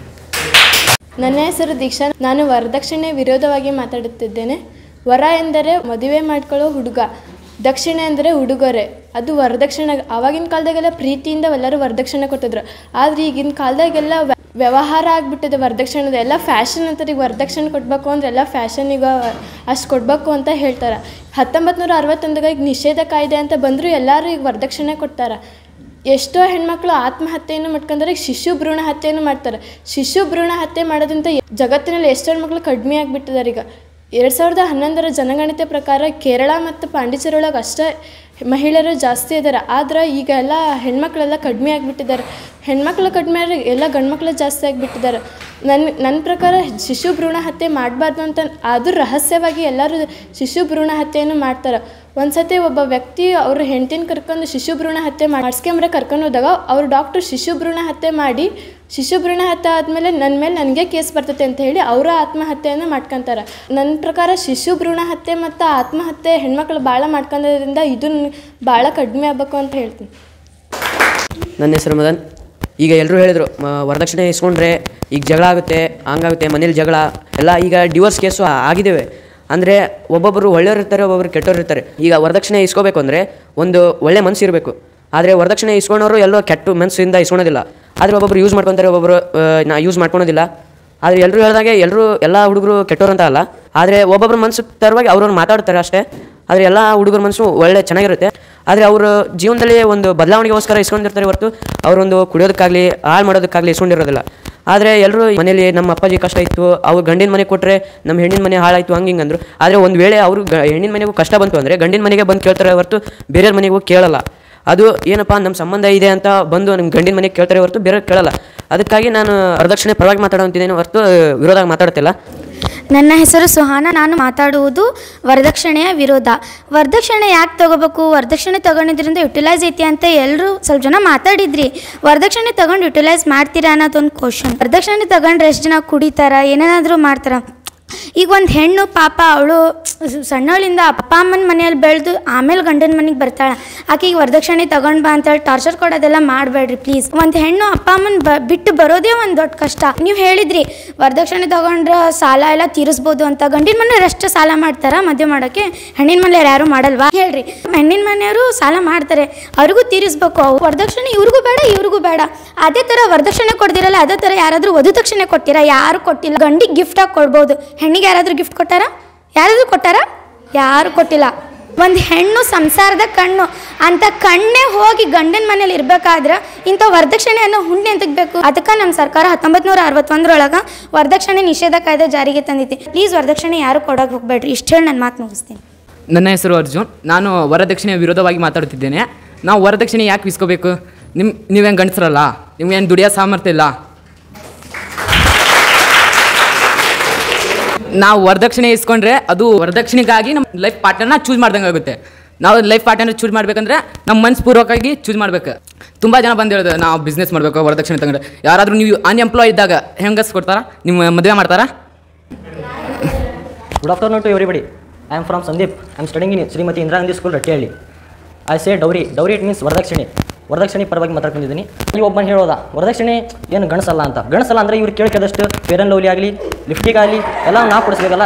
ನನ್ನ ಹೆಸರು ದೀಕ್ಷಾ. ನಾನು ವರದಕ್ಷಿಣೆ ವಿರೋಧವಾಗಿ ಮಾತಾಡುತ್ತಿದ್ದೇನೆ. ವರ ಎಂದರೆ ಮದುವೆ ಮಾಡ್ಕೊಳ್ಳೋ ಹುಡುಗ, ದಕ್ಷಿಣೆ ಅಂದರೆ ಉಡುಗೊರೆ. ಅದು ವರದಕ್ಷಿಣೆ. ಆವಾಗಿನ ಕಾಲದಾಗೆಲ್ಲ ಪ್ರೀತಿಯಿಂದ ಎಲ್ಲರೂ ವರದಕ್ಷಿಣೆ ಕೊಡ್ತಿದ್ರು. ಆದರೆ ಈಗಿನ ಕಾಲದಾಗೆಲ್ಲ ವ್ಯವಹಾರ ಆಗಿಬಿಟ್ಟಿದೆ ವರದಕ್ಷಿಣೆದು. ಎಲ್ಲ ಫ್ಯಾಷನ್ ಅಂತಾರೆ. ಈಗ ವರದಕ್ಷಿಣೆ ಕೊಡಬೇಕು ಅಂದ್ರೆ ಎಲ್ಲ ಫ್ಯಾಷನಿಗೆ ಅಷ್ಟು ಕೊಡಬೇಕು ಅಂತ ಹೇಳ್ತಾರೆ. ಹತ್ತೊಂಬತ್ತು ನೂರ ಅರವತ್ತೊಂದಾಗ ಈಗ ನಿಷೇಧ ಕಾಯ್ದೆ ಅಂತ ಬಂದರೂ ಎಲ್ಲರೂ ಈಗ ವರದಕ್ಷಿಣೆ ಕೊಡ್ತಾರೆ. ಎಷ್ಟೋ ಹೆಣ್ಮಕ್ಳು ಆತ್ಮಹತ್ಯೆಯನ್ನು ಮಾಡ್ಕೊಂಡ್ರೆ ಈಗ ಶಿಶು ಭ್ರೂಣ ಹತ್ಯೆಯನ್ನು ಮಾಡ್ತಾರೆ. ಶಿಶು ಭ್ರೂಣ ಹತ್ಯೆ ಮಾಡೋದ್ರಿಂದ ಜಗತ್ತಿನಲ್ಲಿ ಎಷ್ಟೋ ಹೆಣ್ಮಕ್ಳು ಕಡಿಮೆ ಆಗಿಬಿಟ್ಟಿದ್ದಾರೆ. ಈಗ ಎರಡು ಸಾವಿರದ ಹನ್ನೊಂದರ ಜನಗಣತಿ ಪ್ರಕಾರ ಕೇರಳ ಮತ್ತು ಪಾಂಡಿಚೇರಿ ಒಳಗೆ ಅಷ್ಟೇ ಮಹಿಳೆಯರು ಜಾಸ್ತಿ ಇದ್ದಾರೆ. ಆದ್ರೆ ಈಗ ಎಲ್ಲ ಹೆಣ್ಮಕ್ಳೆಲ್ಲ ಕಡಿಮೆ ಆಗಿಬಿಟ್ಟಿದ್ದಾರೆ. ಹೆಣ್ಮಕ್ಳು ಕಡಿಮೆ ಆದರೆ ಎಲ್ಲ ಗಂಡ್ಮಕ್ಳು ಜಾಸ್ತಿ ಆಗಿಬಿಟ್ಟಿದ್ದಾರೆ. ನನ್ನ ನನ್ನ ಪ್ರಕಾರ ಶಿಶು ಭ್ರೂಣ ಹತ್ಯೆ ಮಾಡಬಾರ್ದು ಅಂತ, ಅದು ರಹಸ್ಯವಾಗಿ ಎಲ್ಲರೂ ಶಿಶು ಭ್ರೂಣ ಹತ್ಯೆಯನ್ನು ಮಾಡ್ತಾರೆ. ಒಂದು ಸತಿ ಒಬ್ಬ ವ್ಯಕ್ತಿ ಅವ್ರ ಹೆಂಡತಿನ ಕರ್ಕೊಂಡು ಶಿಶು ಭ್ರೂಣ ಹತ್ಯೆ ಮಾಡಿಸ್ಕೊಂಬ್ರೆ ಕರ್ಕೊಂಡು ಹೋದಾಗ ಅವ್ರು ಡಾಕ್ಟ್ರು ಶಿಶು ಭ್ರೂಣ ಹತ್ಯೆ ಮಾಡಿ ಶಿಶು ಭ್ರೂಣ ಹತ್ಯೆ ಆದಮೇಲೆ ನನ್ನ ಮೇಲೆ ನನಗೆ ಕೇಸ್ ಬರ್ತೈತೆ ಅಂತ ಹೇಳಿ ಅವರ ಆತ್ಮಹತ್ಯೆಯನ್ನು ಮಾಡ್ಕೊತಾರೆ. ನನ್ನ ಪ್ರಕಾರ ಶಿಶು ಭ್ರೂಣ ಹತ್ಯೆ ಮತ್ತು ಆತ್ಮಹತ್ಯೆ ಹೆಣ್ಮಕ್ಳು ಭಾಳ ಮಾಡ್ಕೊಂಡ್ರಿಂದ ಇದನ್ನು ಭಾಳ ಕಡಿಮೆ ಆಗಬೇಕು ಅಂತ ಹೇಳ್ತೀನಿ. ನನ್ನ ಹೆಸರು ಮದನ್. ಈಗ ಎಲ್ಲರೂ ಹೇಳಿದರು ವರದಕ್ಷಿಣೆ ಇಸ್ಕೊಂಡ್ರೆ ಈಗ ಜಗಳ ಆಗುತ್ತೆ, ಹಂಗಾಗುತ್ತೆ, ಮನೇಲಿ ಜಗಳ ಎಲ್ಲ. ಈಗ ಡಿವೋರ್ಸ್ ಕೇಸು ಆಗಿದ್ದೇವೆ. ಅಂದರೆ ಒಬ್ಬೊಬ್ಬರು ಒಳ್ಳೆಯವ್ರು ಇರ್ತಾರೆ, ಒಬ್ಬೊಬ್ಬರು ಕೆಟ್ಟವ್ರು ಇರ್ತಾರೆ. ಈಗ ವರದಕ್ಷಿಣೆ ಇಸ್ಕೋಬೇಕು ಅಂದರೆ ಒಂದು ಒಳ್ಳೆ ಮನಸ್ಸು ಇರಬೇಕು. ಆದರೆ ವರದಕ್ಷಿಣೆ ಇಸ್ಕೊಂಡವರು ಎಲ್ಲೋ ಕೆಟ್ಟ ಮನಸ್ಸಿಂದ ಇಸ್ಕೊಳೋದಿಲ್ಲ. ಆದರೆ ಒಬ್ಬೊಬ್ರು ಯೂಸ್ ಮಾಡ್ಕೊತಾರೆ, ಒಬ್ಬೊಬ್ಬರು ನಾ ಯೂಸ್ ಮಾಡ್ಕೊಳೋದಿಲ್ಲ. ಆದರೆ ಎಲ್ಲರೂ ಹೇಳಿದಾಗೆ ಎಲ್ಲರೂ ಎಲ್ಲ ಹುಡುಗರು ಕೆಟ್ಟವ್ರು ಅಂತ ಅಲ್ಲ. ಆದರೆ ಒಬ್ಬೊಬ್ಬರು ಮನಸ್ಸು ತರವಾಗಿ ಅವ್ರವ್ರು ಮಾತಾಡ್ತಾರೆ ಅಷ್ಟೇ. ಆದರೆ ಎಲ್ಲ ಹುಡುಗರ ಮನಸ್ಸು ಒಳ್ಳೆ ಚೆನ್ನಾಗಿರುತ್ತೆ. ಆದರೆ ಅವರು ಜೀವನದಲ್ಲಿ ಒಂದು ಬದಲಾವಣೆಗೋಸ್ಕರ ಇಸ್ಕೊಂಡಿರ್ತಾರೆ ಹೊರತು ಅವರೊಂದು ಕುಡಿಯೋದಕ್ಕಾಗಲಿ ಹಾಳು ಮಾಡೋದಕ್ಕಾಗಲಿ ಇಸ್ಕೊಂಡಿರೋದಿಲ್ಲ. ಆದರೆ ಎಲ್ಲರೂ ಮನೇಲಿ ನಮ್ಮ ಅಪ್ಪಾಜಿ ಕಷ್ಟ ಇತ್ತು, ಅವ್ರು ಗಂಡಿನ ಮನೆ ಕೊಟ್ಟರೆ ನಮ್ಮ ಹೆಣ್ಣಿನ ಮನೆ ಹಾಳಾಯಿತು ಹಂಗೆ ಹಿಂಗೆ ಅಂದರು. ಆದರೆ ಒಂದು ವೇಳೆ ಅವರು ಹೆಣ್ಣಿನ ಮನೆಗೂ ಕಷ್ಟ ಬಂತು ಅಂದರೆ ಗಂಡಿನ ಮನೆಗೆ ಬಂದು ಕೇಳ್ತಾರೆ ಹೊರತು ಬೇರೆಯವ್ರ ಮನೆಗೂ ಕೇಳಲ್ಲ. ಅದು ಏನಪ್ಪ ನಮ್ಮ ಸಂಬಂಧ ಇದೆ ಅಂತ ಬಂದು ನಿಮ್ಮ ಗಂಡಿನ ಮನೆಗೆ ಕೇಳ್ತಾರೆ ಹೊರತು ಬೇರೆ ಕೇಳಲ್ಲ. ಅದಕ್ಕಾಗಿ ನಾನು ವರದಕ್ಷಿಣೆ ಪರವಾಗಿ ಮಾತಾಡೋ ಅಂತಿದ್ದೇನೆ ಹೊರತು ವಿರೋಧ ಮಾತಾಡ್ತಿಲ್ಲ. ನನ್ನ ಹೆಸರು ಸುಹಾನ. ನಾನು ಮಾತಾಡುವುದು ವರದಕ್ಷಿಣೆಯ ವಿರೋಧ. ವರದಕ್ಷಿಣೆ ಯಾಕೆ ತಗೋಬೇಕು, ವರದಕ್ಷಿಣೆ ತಗೊಂಡಿದ್ರಿಂದ ಯುಟಿಲೈಸ್ ಐತಿ ಅಂತ ಎಲ್ಲರೂ ಸ್ವಲ್ಪ ಜನ ಮಾತಾಡಿದ್ರಿ. ವರದಕ್ಷಿಣೆ ತಗೊಂಡು ಯುಟಿಲೈಸ್ ಮಾಡ್ತೀರಾ ಅನ್ನೋದೊಂದು ಕ್ವಶನ್. ವರದಕ್ಷಿಣೆ ತಗೊಂಡ್ರೆ ಎಷ್ಟು ಜನ ಕುಡಿತಾರ, ಏನೇನಾದರೂ ಮಾಡ್ತಾರ. ಈಗ ಒಂದು ಹೆಣ್ಣು ಪಾಪ ಅವಳು ಸಣ್ಣವಳಿಂದ ಅಪ್ಪ ಅಮ್ಮನ ಮನೆಯಲ್ಲಿ ಬೆಳೆದು ಆಮೇಲೆ ಗಂಡನ ಮನೆಗೆ ಬರ್ತಾಳೆ. ಆಕೆಗೆ ವರದಕ್ಷಿಣೆ ತಗೊಂಡು ಬಾ ಅಂತೇಳಿ ಟಾರ್ಚರ್ ಕೊಡೋದೆಲ್ಲ ಮಾಡಬೇಡ್ರಿ ಪ್ಲೀಸ್. ಒಂದು ಹೆಣ್ಣು ಅಪ್ಪ ಅಮ್ಮನ ಬ ಬಿಟ್ಟು ಬರೋದೇ ಒಂದು ದೊಡ್ಡ ಕಷ್ಟ. ನೀವು ಹೇಳಿದ್ರಿ ವರದಕ್ಷಿಣೆ ತಗೊಂಡ್ರೆ ಸಾಲ ಎಲ್ಲ ತೀರಿಸ್ಬೋದು ಅಂತ. ಗಂಡಿನ ಮನೆಯವ್ರು ಎಷ್ಟು ಸಾಲ ಮಾಡ್ತಾರ ಮದುವೆ ಮಾಡೋಕ್ಕೆ, ಹೆಣ್ಣಿನ ಮನೆಯವ್ರು ಯಾರು ಮಾಡಲ್ವಾ ಹೇಳ್ರಿ? ಹೆಣ್ಣಿನ ಮನೆಯವರು ಸಾಲ ಮಾಡ್ತಾರೆ, ಅವ್ರಿಗೂ ತೀರಿಸ್ಬೇಕು. ವರದಕ್ಷಿಣೆ ಇವ್ರಿಗೂ ಬೇಡ ಇವ್ರಿಗೂ ಬೇಡ. ಅದೇ ಥರ ವರದಕ್ಷಿಣೆ ಕೊಡ್ದಿರಲ್ಲ, ಅದೇ ಥರ ಯಾರಾದರೂ ವಧುದಕ್ಷಿಣೆ ಕೊಡ್ತೀರಾ? ಯಾರು ಕೊಟ್ಟಿಲ್ಲ. ಗಂಡಿಗೆ ಗಿಫ್ಟಾಗಿ ಕೊಡ್ಬೋದು, ಹೆಣ್ಣಿಗೆ ಯಾರಾದರೂ ಗಿಫ್ಟ್ ಕೊಟ್ಟಾರ? ಯಾರಾದರೂ ಕೊಟ್ಟಾರ? ಯಾರು ಕೊಟ್ಟಿಲ್ಲ. ಒಂದು ಹೆಣ್ಣು ಸಂಸಾರದ ಕಣ್ಣು ಅಂತ ಕಣ್ಣೇ ಹೋಗಿ ಗಂಡನ ಮನೇಲಿ ಇರಬೇಕಾದ್ರೆ ಇಂಥ ವರದಕ್ಷಿಣೆ ಅನ್ನೋ ಹುಣ್ಣೆ ಎಂತಕ್ಕೆ ಬೇಕು? ಅದಕ್ಕೆ ನಮ್ಮ ಸರ್ಕಾರ ಹತ್ತೊಂಬತ್ತು ನೂರ ಅರವತ್ತೊಂದರೊಳಗೆ ವರದಕ್ಷಿಣೆ ನಿಷೇಧ ಕಾಯ್ದೆ ಜಾರಿಗೆ ತಂದಿತ್ತು. ಪ್ಲೀಸ್ ವರದಕ್ಷಿಣೆ ಯಾರು ಕೊಡೋಕೆ ಹೋಗ್ಬೇಡ್ರಿ. ಇಷ್ಟು ಹೇಳಿ ನನ್ನ ಮಾತು ಮುಗಿಸ್ತೀನಿ. ನನ್ನ ಹೆಸರು ಅರ್ಜುನ್. ನಾನು ವರದಕ್ಷಿಣೆಯ ವಿರೋಧವಾಗಿ ಮಾತಾಡುತ್ತಿದ್ದೇನೆ. ನಾವು ವರದಕ್ಷಿಣೆ ಯಾಕೆ ಇಸ್ಕೋಬೇಕು? ನಿಮ್ಮ ನೀವೇನು ಗಂಡಸರಲ್ಲ, ನಿಮ್ಗೇನು ದುಡಿಯೋ ಸಾಮರ್ಥ್ಯ ಇಲ್ಲ. ನಾವು ವರದಕ್ಷಿಣೆ ಇಸ್ಕೊಂಡ್ರೆ ಅದು ವರದಕ್ಷಿಣೆಗಾಗಿ ನಮ್ಮ ಲೈಫ್ ಪಾರ್ಟ್ನರ್ನ ಚೂಸ್ ಮಾಡ್ದಂಗೆ ಆಗುತ್ತೆ. ನಾವು ಲೈಫ್ ಪಾರ್ಟ್ನರ್ ಚೂಸ್ ಮಾಡ್ಬೇಕಂದ್ರೆ ನಮ್ಮ ಮನಸ್ಪೂರ್ವಕವಾಗಿ ಚೂಸ್ ಮಾಡ್ಬೇಕು. ತುಂಬ ಜನ ಬಂದು ಹೇಳಿದ್ರು ನಾವು ಬಿಸ್ನೆಸ್ ಮಾಡಬೇಕು ವರದಕ್ಷಿಣೆ ತಗೊಂಡ್ರೆ. ಯಾರಾದರೂ ನೀವು ಅನ್ಎಂಪ್ಲಾಯ್ ಇದ್ದಾಗ ಹೆಂಗಸ್ ಕೊಡ್ತಾರಾ? ನಿಮ್ಮ ಮದುವೆ ಮಾಡ್ತಾರಾ? Good afternoon to everybody. I am from Sandeep. I am studying in Shrimati Indira Gandhi school Rattihalli. I say dowry. Dowry it means ವರದಕ್ಷಿಣೆ. ವರದಕ್ಷಿಣೆ ಪರವಾಗಿ ಮಾತಾಡ್ಕೊಂಡಿದ್ದೀನಿ. ಈ ಒಬ್ಬನ ಹೇಳೋದ ವರದಕ್ಷಿಣೆ ಏನು ಗಣಸಲ್ಲ ಅಂತ. ಗಣಸಲ್ಲ ಅಂದರೆ ಇವ್ರು ಕೇಳ್ಕದಷ್ಟು ಫೇರ್ ಆ್ಯಂಡ್ ಲವ್ಲಿ ಆಗಲಿ, ಲಿಫ್ಟಿಗೆ ಆಗಲಿ ಎಲ್ಲ ನಾವು ಕೊಡಿಸ್ಬೇಕಲ್ಲ.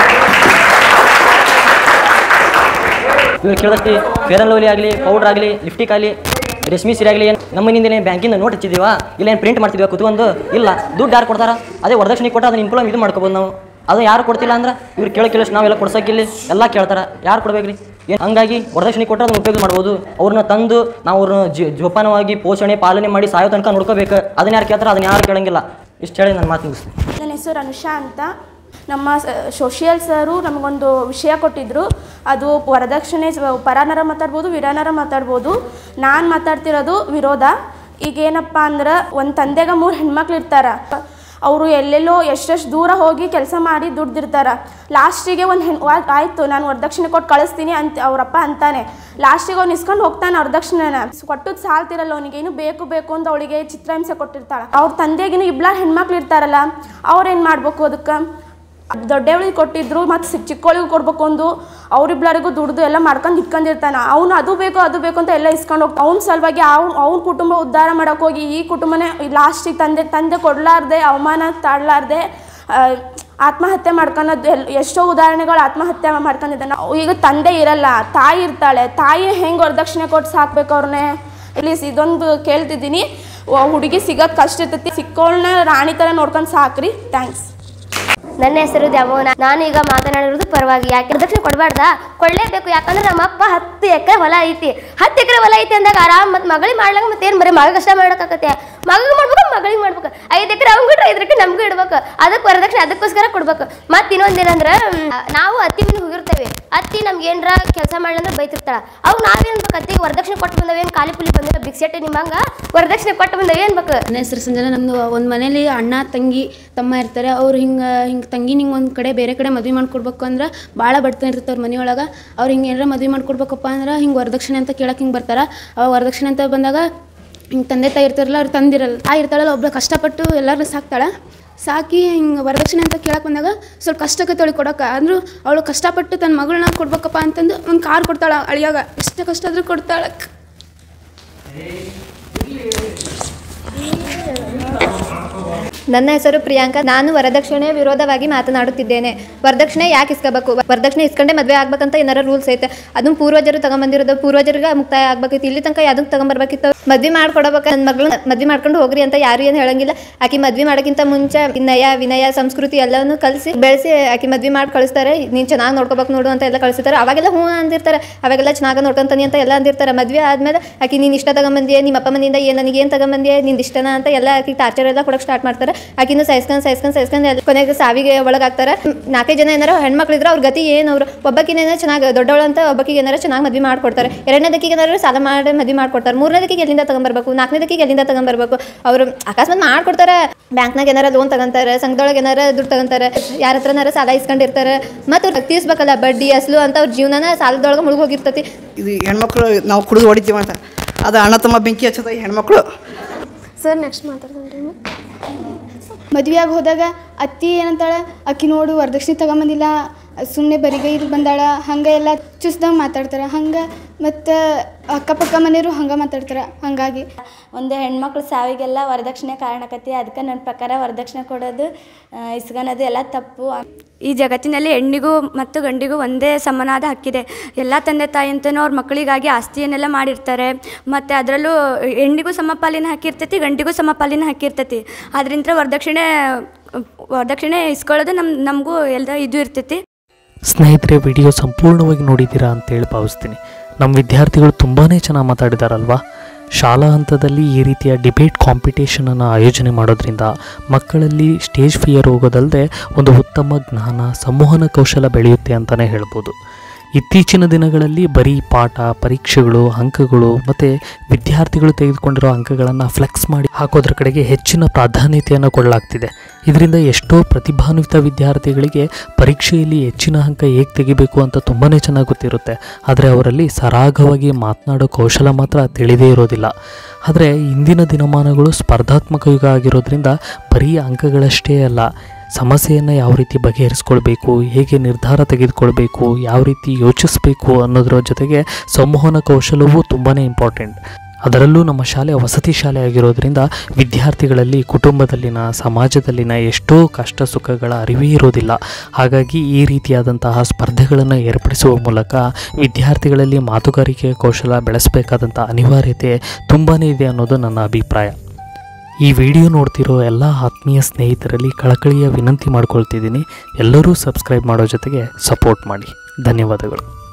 ಇವ್ರು ಕೇಳಿದಷ್ಟು ಫೇರ್ ಆ್ಯಂಡ್ ಲವ್ಲಿ ಆಗಲಿ, ಪೌಡ್ರ್ ಆಗಲಿ, ಲಿಫ್ಟಿಕ್ ಆಗಲಿ, ರೇಷ್ಮೆ ಸೀರೆ ಆಗಲಿ, ಏನು ನಮ್ಮ ಮನೆಯಿಂದಲೇ ಬ್ಯಾಂಕಿಂದ ನೋಟ್ ಹಚ್ಚಿದ್ದೀವಾ, ಇಲ್ಲ ಏನು ಪ್ರಿಂಟ್ ಮಾಡ್ತಿದ್ವಿ ಕುತ್ಕೊಂಡು? ಇಲ್ಲ. ದುಡ್ಡು ಯಾರು ಕೊಡ್ತಾರ? ಅದೇ ವರದಕ್ಷಿಣೆ ಕೊಟ್ಟು ಅದನ್ನ ಇನ್ಕೊಳಮ್ ಇದು ಮಾಡ್ಕೋಬೋದು ನಾವು. ಅದು ಯಾರು ಕೊಡ್ತಿಲ್ಲ ಅಂದ್ರೆ ಇವ್ರು ಕೇಳೋ ಕೇಳಿಸ್ ನಾವೆಲ್ಲ ಕೊಡ್ಸೋಕ್ಕಿಲ್ಲ, ಎಲ್ಲ ಕೇಳ್ತಾರೆ. ಯಾರು ಕೊಡ್ಬೇಕ್ರಿ? ಏನು ಹಂಗಾಗಿ ವರದಕ್ಷಿಣೆ ಕೊಟ್ಟರೆ ಅದನ್ನು ಉಪಯೋಗ ಮಾಡ್ಬೋದು. ಅವ್ರನ್ನ ತಂದು ನಾವು ಅವ್ರನ್ನ ಜಿ ಜೋಪಾನವಾಗಿ ಪೋಷಣೆ ಪಾಲನೆ ಮಾಡಿ ಸಾಯೋ ತನಕ ನೋಡ್ಕೋಬೇಕು. ಅದನ್ನ ಯಾರು ಕೇಳ್ತಾರೆ? ಅದನ್ನ ಯಾರು ಕೇಳಂಗಿಲ್ಲ. ಇಷ್ಟು ಹೇಳಿ ನನ್ನ ಮಾತು ಮುಗಿಸ್ತೀನಿ. ನನ್ನ ಹೆಸರು ಅನುಷಾ ಅಂತ. ನಮ್ಮ ಸೋಷಿಯಲ್ ಸರು ನಮಗೊಂದು ವಿಷಯ ಕೊಟ್ಟಿದ್ದರು. ಅದು ವರದಕ್ಷಿಣೆ ಪರನರ ಮಾತಾಡ್ಬೋದು, ವಿರನರ ಮಾತಾಡ್ಬೋದು. ನಾನು ಮಾತಾಡ್ತಿರೋದು ವಿರೋಧ. ಈಗೇನಪ್ಪ ಅಂದ್ರೆ ಒಂದು ತಂದೆಗೆ ಮೂರು ಹೆಣ್ಮಕ್ಳು ಇರ್ತಾರೆ. ಅವರು ಎಲ್ಲೆಲ್ಲೋ ಎಷ್ಟೆಷ್ಟು ದೂರ ಹೋಗಿ ಕೆಲಸ ಮಾಡಿ ದುಡ್ದಿರ್ತಾರೆ. ಲಾಸ್ಟಿಗೆ ಒಂದು ಹೆಣ್ಣು ಆಯಿತು ನಾನು ವರದಕ್ಷಿಣೆ ಕೊಟ್ಟು ಕಳಿಸ್ತೀನಿ ಅಂತ ಅವರಪ್ಪ ಅಂತಾನೆ. ಲಾಸ್ಟಿಗೆ ಅವ್ನು ಇಸ್ಕೊಂಡು ಹೋಗ್ತಾನೆ ವರದಕ್ಷಿಣೆನ. ಕೊಟ್ಟದ್ದು ಸಾಲ್ತಿರಲ್ಲ ಅವನಿಗೆ, ಇನ್ನು ಬೇಕು ಬೇಕು ಅಂತ ಅವಳಿಗೆ ಚಿತ್ರಹಿಂಸೆ ಕೊಟ್ಟಿರ್ತಾಳೆ. ಅವ್ರ ತಂದೆಗಿನ ಇಬ್ಬರು ಹೆಣ್ಮಕ್ಳು ಇರ್ತಾರಲ್ಲ, ಅವ್ರೇನು ಮಾಡ್ಬೇಕು? ಅದಕ್ಕೆ ದೊಡ್ಡವಳಿಗೆ ಕೊಟ್ಟಿದ್ರು ಮತ್ತು ಚಿಕ್ಕವಳಿಗೆ ಕೊಡ್ಬೇಕು ಒಂದು. ಅವರಿಬ್ಬರಿಗೂ ದುಡ್ದು ಎಲ್ಲ ಮಾಡ್ಕೊಂಡು ಇಟ್ಕೊಂಡಿರ್ತಾನೆ. ಅವನು ಅದು ಬೇಕು ಅದು ಬೇಕು ಅಂತ ಎಲ್ಲ ಇಸ್ಕೊಂಡು ಹೋಗ್ತಾನೆ. ಅವ್ನ ಸಲುವಾಗಿ ಅವ್ನು ಅವ್ನ ಕುಟುಂಬ ಉದ್ಧಾರ ಮಾಡೋಕೆ ಹೋಗಿ ಈ ಕುಟುಂಬನೇ ಲಾಸ್ಟಿಗೆ ತಂದೆ ತಂದೆ ಕೊಡಲಾರ್ದೆ ಅವಮಾನ ತಾಳಲಾರ್ದೆ ಆತ್ಮಹತ್ಯೆ ಮಾಡ್ಕೊಳೋದು ಎಲ್ ಎಷ್ಟೋ ಉದಾಹರಣೆಗಳು ಆತ್ಮಹತ್ಯೆ ಮಾಡ್ಕೊಂಡಿದ್ದಾನೆ. ಈಗ ತಂದೆ ಇರಲ್ಲ, ತಾಯಿ ಇರ್ತಾಳೆ. ತಾಯಿ ಹೆಂಗೆ ವರದಕ್ಷಿಣೆ ಕೊಟ್ಟು ಸಾಕ್ಬೇಕು ಅವ್ರನ್ನೇ? ಪ್ಲೀಸ್ ಇದೊಂದು ಕೇಳ್ತಿದ್ದೀನಿ. ಹುಡುಗಿ ಸಿಗೋದು ಕಷ್ಟ ಇರ್ತೈತಿ, ಸಿಕ್ಕೋಳನ್ನ ರಾಣಿ ಥರ ನೋಡ್ಕೊಂಡು ಸಾಕ್ರಿ. ಥ್ಯಾಂಕ್ಸ್. ನನ್ನ ಹೆಸರು ದ್ಯಾಮೋನ. ನಾನು ಈಗ ಮಾತನಾಡಿರೋದು ಪರವಾಗಿ. ಯಾಕೆ ವರದಕ್ಷಿಣೆ ಕೊಡಬಾರ್ದ? ಕೊಡಲೇಬೇಕು. ಯಾಕಂದ್ರೆ ನಮ್ಮಪ್ಪ ಹತ್ತು ಎಕರೆ ಹೊಲ ಐತಿ. ಹತ್ತು ಎಕರೆ ಹೊಲ ಐತಿ ಅಂದಾಗ ಆರಾಮ್ ಮತ್ತು ಮಗಳಿಗೆ ಮಾಡ್ಲಂಗೆ ಮತ್ತೇನು ಬರೀ ಮಗ ಕಷ್ಟ ಮಾಡೋಕ್ಕಾಗತ್ತೆ? ಮಗಳಿಗೆ ಮಾಡ್ಬೇಕು, ಮಗಳಿಗೆ ಮಾಡ್ಬೇಕು. ಐದು ಎಕರೆ ಅವ್ನು ಬಿಟ್ರೆ ಐದು ಎಕರೆ ನಮಗೂ ಇಡ್ಬೇಕು. ಅದಕ್ಕೆ ವರದಕ್ಷಿಣೆ ಅದಕ್ಕೋಸ್ಕರ ಕೊಡ್ಬೇಕು. ಮತ್ತು ಇನ್ನೊಂದೇನಂದ್ರೆ ನಾವು ಅತ್ತಿ ಮನೆ ಹೋಗಿರ್ತೇವೆ. ಅತ್ತಿ ನಮ್ಗೆ ಏನರ ಕೆಲಸ ಮಾಡ್ಲಂದ್ರೆ ಬೈತಿರ್ತಾಳೆ. ಅವಾಗ ನಾವೇನು ಬೇಕು? ಅತ್ತಿಗೆ ವರದಕ್ಷಿಣೆ ಕೊಟ್ಟು ಬಂದವೇನು ಖಾಲಿ ಪುಲಿ ಬಂದಿರೋ ಭಿಕ್ಷೆಟ್ಟೆ ನಿಮ್ಮಂಗೆ ವರದಕ್ಷಿಣೆ ಕೊಟ್ಟು ಬಂದವ ಏನು ಬೇಕು? ನನ್ನ ಹೆಸರು ಸಂಜನಾ. ನಮ್ಮದು ಒಂದು ಮನೇಲಿ ಅಣ್ಣ ತಂಗಿ ತಮ್ಮ ಇರ್ತಾರೆ. ಅವ್ರು ಹಿಂಗೆ ಹಿಂಗೆ ತಂಗಿ ನಿಂಗೆ ಒಂದು ಕಡೆ ಬೇರೆ ಕಡೆ ಮದುವೆ ಮಾಡ್ಕೊಡ್ಬೇಕು ಅಂದ್ರೆ ಭಾಳ ಬಡ್ತಾನೆ ಇರ್ತಾರೆ ಮನೆಯೊಳಗೆ. ಅವ್ರು ಹಿಂಗೆ ಏನಾರ ಮದುವೆ ಮಾಡ್ಕೊಡ್ಬೇಕಪ್ಪ ಅಂದ್ರೆ ಹಿಂಗೆ ವರದಕ್ಷಿಣೆ ಅಂತ ಕೇಳಕ್ಕೆ ಹಿಂಗೆ ಬರ್ತಾರೆ. ಅವಾಗ ವರದಕ್ಷಿಣೆ ಅಂತ ಬಂದಾಗ ಹಿಂಗೆ ತಂದೆ ತಾಯಿ ಇರ್ತಾರಲ್ಲ, ಅವ್ರು ತಂದಿರಲ್ಲ. ಆ ಇರ್ತಾಳಲ್ಲ ಒಬ್ಬಳು ಕಷ್ಟಪಟ್ಟು ಎಲ್ಲರೂ ಸಾಕ್ತಾಳೆ. ಸಾಕಿ ಹಿಂಗೆ ವರದಕ್ಷಿಣೆ ಅಂತ ಕೇಳಕ್ಕೆ ಬಂದಾಗ ಸ್ವಲ್ಪ ಕಷ್ಟಕ್ಕೆ ತೊಳಿ ಕೊಡೋಕೆ ಅಂದರೂ ಅವಳು ಕಷ್ಟಪಟ್ಟು ತನ್ನ ಮಗಳನ್ನ ಕೊಡ್ಬೇಕಪ್ಪ ಅಂತಂದು ಒಂದು ಕಾರ್ ಕೊಡ್ತಾಳೆ ಅಳಿಯಾಗ. ಎಷ್ಟು ಕಷ್ಟ ಆದರೂ ಕೊಡ್ತಾಳೆ. ನನ್ನ ಹೆಸರು ಪ್ರಿಯಾಂಕಾ. ನಾನು ವರದಕ್ಷಿಣೆ ವಿರೋಧವಾಗಿ ಮಾತನಾಡುತ್ತಿದ್ದೇನೆ. ವರದಕ್ಷಿಣೆ ಯಾಕೆ ಇಸ್ಕೋಬೇಕು? ವರದಕ್ಷಿಣೆ ಇಸ್ಕೊಂಡೆ ಮದುವೆ ಆಗ್ಬೇಕಂತ ಏನಾರ ರೂಲ್ಸ್ ಐತೆ? ಅದನ್ನು ಪೂರ್ವಜರು ತಗೊಂಬಂದಿರೋದು ಪೂರ್ವಜರಿಗೆ ಮುಕ್ತಾಯ ಆಗ್ಬೇಕಿತ್ತು. ಇಲ್ಲಿ ತನಕ ಯಾವುದಕ್ಕೆ ತಗೊಂಬರ್ಬೇಕಿತ್ತು? ಮದ್ವೆ ಮಾಡ್ಕೊಡ್ಬೇಕು. ನನ್ನ ಮಗಳು ಮದ್ವೆ ಮಾಡ್ಕೊಂಡು ಹೋಗ್ರಿ ಅಂತ ಯಾರು ಏನು ಹೇಳಂಗಿಲ್ಲ. ಆಕೆ ಮದ್ವೆ ಮಾಡೋಕ್ಕಿಂತ ಮುಂಚೆ ನಯ ವಿನಯ ಸಂಸ್ಕೃತಿ ಎಲ್ಲವನ್ನು ಕಲಿಸಿ ಬೆಳೆಸಿ ಆಕೆ ಮದ್ವೆ ಮಾಡಿ ಕಳಿಸ್ತಾರೆ. ನೀನು ಚೆನ್ನಾಗಿ ನೋಡ್ಕೋಬೇಕು ನೋಡು ಅಂತ ಎಲ್ಲ ಕಳಿಸ್ತಾರೆ. ಅವಾಗೆಲ್ಲ ಹ್ಞೂ ಅಂದಿರ್ತಾರೆ. ಅವಾಗೆಲ್ಲ ಚೆನ್ನಾಗಿ ನೋಡ್ಕೊಂತಾನೆ ಅಂತ ಎಲ್ಲ ಅಂದಿರ್ತಾರೆ. ಮದುವೆ ಆದಮೇಲೆ ಆಕೆ ನೀನು ಇಷ್ಟ ತಗೊಂಬಂದಿಯೇ, ನಿಮ್ಮ ಅಪ್ಪ ಮನೆಯಿಂದ ಏನು ನನಗೆ ಏನು ತಗೊಂಬಂದಿಯೇ, ನಿಂದು ಇಷ್ಟನ ಅಂತ ಎಲ್ಲ ಆಕೆ ಟಾರ್ಚರ್ ಎಲ್ಲ ಕೊಡೋಕೆ ಸ್ಟಾರ್ಟ್ ಮಾಡ್ತಾರೆ. ಆಕಿನ ಸಾಯಿಸ್ಕೊಂಡು ಸಾಯಿಸ್ಕೊಂಡು ಸಾಯಿಸ್ಕೊಂಡು ಎಲ್ಲ ಕೊನೆಗೆ ಸಾವಿಗೆ ಒಳಗಾಗ್ತಾರೆ. ನಾಲ್ಕೈದು ಜನ ಏನಾರ ಹೆಣ್ಮಕ್ಳು ಇದ್ರೆ ಅವ್ರ ಗತಿ ಏನು, ಅವರು ಒಬ್ಬಕಿನ ಏನಾರ ಚೆನ್ನಾಗಿ ದೊಡ್ಡವಳು ಅಂತ ಒಬ್ಬಕಿಗೆ ಏನಾರ ಚೆನ್ನಾಗಿ ಮದುವೆ ಮಾಡ್ಕೊಡ್ತಾರೆ, ಎರಡನೇದಕ್ಕಿಗೆ ಏನಾದ್ರು ಸಾಲ ಮಾಡಿ ಮದುವೆ ಮಾಡ್ಕೊಡ್ತಾರೆ, ಮೂರನೇದಕ್ಕಿಗೆ ಎಲ್ಲಿಂದ ತಗೊಂಬರ್ಬೇಕು, ನಾಲ್ಕನೇದಕ್ಕಿಗೆ ಎಲ್ಲಿಂದ ತಗೊಂಬರ್ಬೇಕು. ಅವರು ಅಕಸ್ಮಾತ್ ಮಾಡ್ಕೊಡ್ತಾರೆ, ಬ್ಯಾಂಕ್ನಾಗ ಏನಾರ ಲೋನ್ ತಗೊಂತಾರೆ, ಸಂಘದೊಳಗೆ ಏನಾರ ದುಡ್ಡು ತಗೊಂತಾರೆ, ಯಾರ ಹತ್ರನಾರ ಸಾಲ ಇಸ್ಕೊಂಡಿರ್ತಾರೆ, ಮತ್ತು ಅವ್ರು ತೀರ್ಸ್ಬೇಕಲ್ಲ ಬಡ್ಡಿ ಅಸಲು ಅಂತ ಅವ್ರ ಜೀವನನ ಸಾಲದೊಳಗೆ ಮುಳುಗಿ ಹೋಗಿರ್ತೈತಿ. ಇದು ಹೆಣ್ಮಕ್ಳು ನಾವು ಕುಡಿದು ಹೊಡಿತೀವಿ ಅಂತ ಅದು ಅಣ್ಣ ತಮ್ಮ ಬೆಂಕಿ ಹಚ್ಚದ ಹೆಣ್ಮಕ್ಳು. ಸರ್ ನೆಕ್ಸ್ಟ್ ಮಾತಾಡ್ತೀನಿ. ಮದುವೆಯಾಗಿ ಹೋದಾಗ ಅತ್ತಿ ಏನಂತಾಳೆ, ಅಕ್ಕಿ ನೋಡು ವರದಕ್ಷಿಣೆ ತಗೊಂಬಂದಿಲ್ಲ, ಸುಮ್ಮನೆ ಬರಿಗೈದು ಬಂದಾಳ, ಹಂಗೆ ಎಲ್ಲ ಚುಸ್ದಂಗೆ ಮಾತಾಡ್ತಾರೆ. ಹಂಗೆ ಮತ್ತು ಅಕ್ಕಪಕ್ಕ ಮನೆಯವರು ಹಂಗೆ ಮಾತಾಡ್ತಾರೆ. ಹಾಗಾಗಿ ಒಂದು ಹೆಣ್ಮಕ್ಳು ಸಾವಿಗೆಲ್ಲ ವರದಕ್ಷಿಣೆ ಕಾರಣಕತಿ. ಅದಕ್ಕೆ ನನ್ನ ಪ್ರಕಾರ ವರದಕ್ಷಿಣೆ ಕೊಡೋದು ಇಸ್ಕೊಳೋದು ಎಲ್ಲ ತಪ್ಪು. ಈ ಜಗತ್ತಿನಲ್ಲಿ ಹೆಣ್ಣಿಗೂ ಮತ್ತು ಗಂಡಿಗೂ ಒಂದೇ ಸಮನಾದ ಹಕ್ಕಿದೆ. ಎಲ್ಲ ತಂದೆ ತಾಯಿ ಅಂತಲೂ ಅವ್ರ ಮಕ್ಕಳಿಗಾಗಿ ಆಸ್ತಿಯನ್ನೆಲ್ಲ ಮಾಡಿರ್ತಾರೆ. ಮತ್ತು ಅದರಲ್ಲೂ ಹೆಣ್ಣಿಗೂ ಸಮಪಾಲಿನ ಹಕ್ಕಿರ್ತೈತಿ, ಗಂಡಿಗೂ ಸಮಪಾಲಿನ ಹಕ್ಕಿರ್ತೈತಿ. ಅದರಿಂದ ವರದಕ್ಷಿಣೆ ವರದಕ್ಷಿಣೆ ಇಸ್ಕೊಳ್ಳೋದು ನಮ್ಮ ನಮಗೂ ಎಲ್ಲ ಇದು ಇರ್ತೈತಿ. ಸ್ನೇಹಿತರೆ, ವಿಡಿಯೋ ಸಂಪೂರ್ಣವಾಗಿ ನೋಡಿದ್ದೀರಾ ಅಂತೇಳಿ ಭಾವಿಸ್ತೀನಿ. ನಮ್ಮ ವಿದ್ಯಾರ್ಥಿಗಳು ತುಂಬಾ ಚೆನ್ನಾಗಿ ಮಾತಾಡಿದಾರಲ್ವಾ. ಶಾಲಾ ಹಂತದಲ್ಲಿ ಈ ರೀತಿಯ ಡಿಬೇಟ್ ಕಾಂಪಿಟೇಷನನ್ನು ಆಯೋಜನೆ ಮಾಡೋದ್ರಿಂದ ಮಕ್ಕಳಲ್ಲಿ ಸ್ಟೇಜ್ ಫಿಯರ್ ಹೋಗೋದಲ್ಲದೆ ಒಂದು ಉತ್ತಮ ಜ್ಞಾನ, ಸಂವಹನ ಕೌಶಲ ಬೆಳೆಯುತ್ತೆ ಅಂತಲೇ ಹೇಳ್ಬೋದು. ಇತ್ತೀಚಿನ ದಿನಗಳಲ್ಲಿ ಬರೀ ಪಾಠ, ಪರೀಕ್ಷೆಗಳು, ಅಂಕಗಳು ಮತ್ತು ವಿದ್ಯಾರ್ಥಿಗಳು ತೆಗೆದುಕೊಂಡಿರೋ ಅಂಕಗಳನ್ನು ಫ್ಲೆಕ್ಸ್ ಮಾಡಿ ಹಾಕೋದ್ರ ಕಡೆಗೆ ಹೆಚ್ಚಿನ ಪ್ರಾಧಾನ್ಯತೆಯನ್ನು ಕೊಡಲಾಗ್ತಿದೆ. ಇದರಿಂದ ಎಷ್ಟೋ ಪ್ರತಿಭಾನ್ವಿತ ವಿದ್ಯಾರ್ಥಿಗಳಿಗೆ ಪರೀಕ್ಷೆಯಲ್ಲಿ ಹೆಚ್ಚಿನ ಅಂಕ ಹೇಗೆ ತೆಗಿಬೇಕು ಅಂತ ತುಂಬಾ ಚೆನ್ನಾಗಿ ಗೊತ್ತಿರುತ್ತೆ. ಆದರೆ ಅವರಲ್ಲಿ ಸರಾಗವಾಗಿ ಮಾತನಾಡೋ ಕೌಶಲ ಮಾತ್ರ ತಿಳಿದೇ ಇರೋದಿಲ್ಲ. ಆದರೆ ಇಂದಿನ ದಿನಮಾನಗಳು ಸ್ಪರ್ಧಾತ್ಮಕ ಯುಗ ಆಗಿರೋದ್ರಿಂದ ಬರೀ ಅಂಕಗಳಷ್ಟೇ ಅಲ್ಲ, ಸಮಸ್ಯೆಯನ್ನು ಯಾವ ರೀತಿ ಬಗೆಹರಿಸ್ಕೊಳ್ಬೇಕು, ಹೇಗೆ ನಿರ್ಧಾರ ತೆಗೆದುಕೊಳ್ಬೇಕು, ಯಾವ ರೀತಿ ಯೋಚಿಸಬೇಕು ಅನ್ನೋದರ ಜೊತೆಗೆ ಸಂವಹನ ಕೌಶಲವೂ ತುಂಬಾ ಇಂಪಾರ್ಟೆಂಟ್. ಅದರಲ್ಲೂ ನಮ್ಮ ಶಾಲೆ ವಸತಿ ಶಾಲೆ ಆಗಿರೋದ್ರಿಂದ ವಿದ್ಯಾರ್ಥಿಗಳಲ್ಲಿ ಕುಟುಂಬದಲ್ಲಿನ, ಸಮಾಜದಲ್ಲಿನ ಎಷ್ಟೋ ಕಷ್ಟ ಸುಖಗಳ ಅರಿವೇ ಇರೋದಿಲ್ಲ. ಹಾಗಾಗಿ ಈ ರೀತಿಯಾದಂತಹ ಸ್ಪರ್ಧೆಗಳನ್ನು ಏರ್ಪಡಿಸುವ ಮೂಲಕ ವಿದ್ಯಾರ್ಥಿಗಳಲ್ಲಿ ಮಾತುಗಾರಿಕೆ ಕೌಶಲ ಬೆಳೆಸಬೇಕಾದಂಥ ಅನಿವಾರ್ಯತೆ ತುಂಬಾ ಇದೆ ಅನ್ನೋದು ನನ್ನ ಅಭಿಪ್ರಾಯ. ಈ ವಿಡಿಯೋ ನೋಡ್ತಿರೋ ಎಲ್ಲ ಆತ್ಮೀಯ ಸ್ನೇಹಿತರಲ್ಲಿ ಕಳಕಳಿಯ ವಿನಂತಿ ಮಾಡ್ಕೊಳ್ತಿದ್ದೀನಿ, ಎಲ್ಲರೂ ಸಬ್ಸ್ಕ್ರೈಬ್ ಮಾಡೋ ಜೊತೆಗೆ ಸಪೋರ್ಟ್ ಮಾಡಿ. ಧನ್ಯವಾದಗಳು.